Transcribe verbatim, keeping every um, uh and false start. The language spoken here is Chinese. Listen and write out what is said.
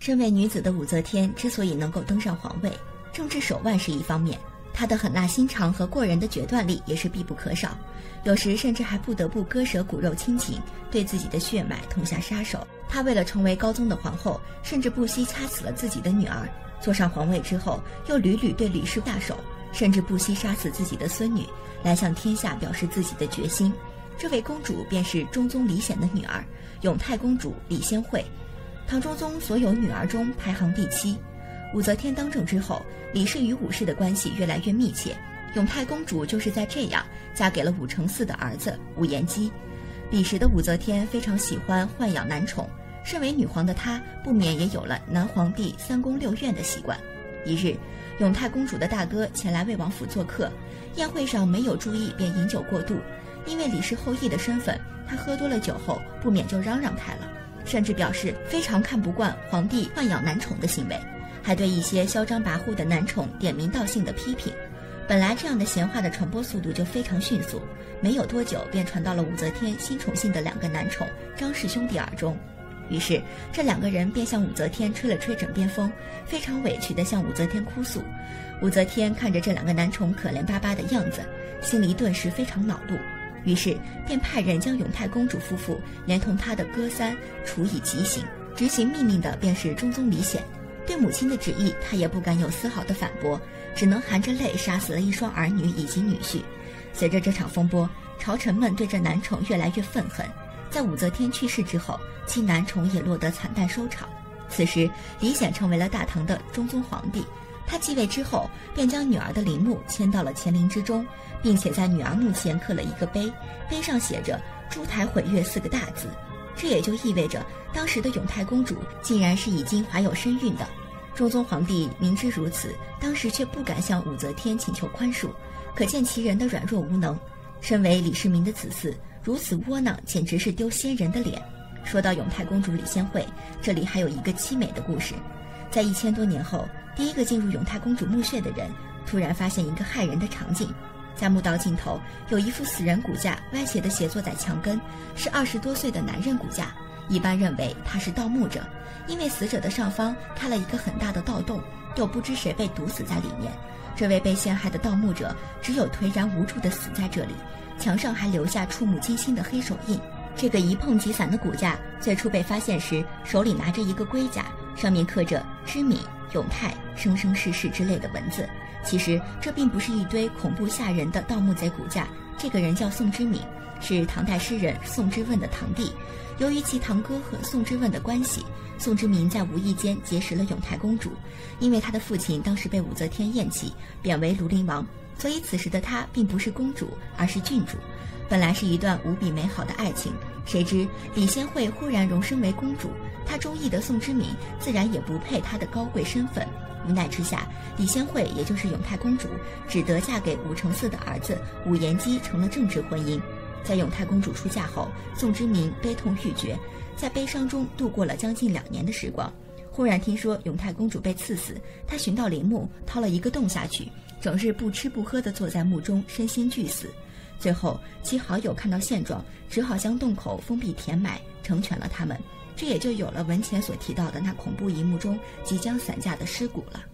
身为女子的武则天之所以能够登上皇位，政治手腕是一方面，她的狠辣心肠和过人的决断力也是必不可少，有时甚至还不得不割舍骨肉亲情，对自己的血脉痛下杀手。她为了成为高宗的皇后，甚至不惜掐死了自己的女儿。坐上皇位之后，又屡屡对李氏下手，甚至不惜杀死自己的孙女，来向天下表示自己的决心。这位公主便是中宗李显的女儿，永泰公主李仙惠，唐中宗所有女儿中排行第七。武则天当政之后，李氏与武氏的关系越来越密切，永泰公主就是在这样嫁给了武承嗣的儿子武延基。彼时的武则天非常喜欢豢养男宠，身为女皇的她不免也有了男皇帝三宫六院的习惯。一日，永泰公主的大哥前来魏王府做客，宴会上没有注意便饮酒过度，因为李氏后裔的身份，他喝多了酒后不免就嚷嚷开了，甚至表示非常看不惯皇帝豢养男宠的行为，还对一些嚣张跋扈的男宠点名道姓的批评。本来这样的闲话的传播速度就非常迅速，没有多久便传到了武则天新宠幸的两个男宠张氏兄弟耳中。于是这两个人便向武则天吹了吹枕边风，非常委屈地向武则天哭诉。武则天看着这两个男宠可怜巴巴的样子，心里顿时非常恼怒，于是便派人将永泰公主夫妇连同她的哥三处以极刑。执行命令的便是中宗李显，对母亲的旨意他也不敢有丝毫的反驳，只能含着泪杀死了一双儿女以及女婿。随着这场风波，朝臣们对这男宠越来越愤恨。在武则天去世之后，其男宠也落得惨淡收场。此时李显成为了大唐的中宗皇帝，他继位之后便将女儿的陵墓迁到了乾陵之中，并且在女儿墓前刻了一个碑，碑上写着筑台毁月四个大字。这也就意味着当时的永泰公主竟然是已经怀有身孕的。中宗皇帝明知如此，当时却不敢向武则天请求宽恕，可见其人的软弱无能。身为李世民的子嗣，如此窝囊，简直是丢先人的脸。说到永泰公主李仙惠，这里还有一个凄美的故事。在一千多年后，第一个进入永泰公主墓穴的人突然发现一个骇人的场景，在墓道尽头有一副死人骨架歪斜地斜坐在墙根，是二十多岁的男人骨架。一般认为他是盗墓者，因为死者的上方开了一个很大的盗洞，又不知谁被毒死在里面。这位被陷害的盗墓者只有颓然无助地死在这里，墙上还留下触目惊心的黑手印。这个一碰即散的骨架最初被发现时，手里拿着一个龟甲，上面刻着知敏、永泰、生生世世之类的文字。其实这并不是一堆恐怖吓人的盗墓贼骨架，这个人叫宋之敏，是唐代诗人宋之问的堂弟。由于其堂哥和宋之问的关系，宋之明在无意间结识了永泰公主。因为他的父亲当时被武则天厌弃，贬为庐陵王，所以此时的他并不是公主，而是郡主。本来是一段无比美好的爱情，谁知李仙惠忽然荣升为公主，她中意的宋之明自然也不配她的高贵身份。无奈之下，李仙惠也就是永泰公主只得嫁给武承嗣的儿子武延基，成了正式婚姻。在永泰公主出嫁后，宋之明悲痛欲绝，在悲伤中度过了将近两年的时光。忽然听说永泰公主被赐死，他寻到陵墓，掏了一个洞下去，整日不吃不喝地坐在墓中，身心俱死。最后其好友看到现状，只好将洞口封闭填埋，成全了他们。这也就有了文前所提到的那恐怖一幕中即将散架的尸骨了。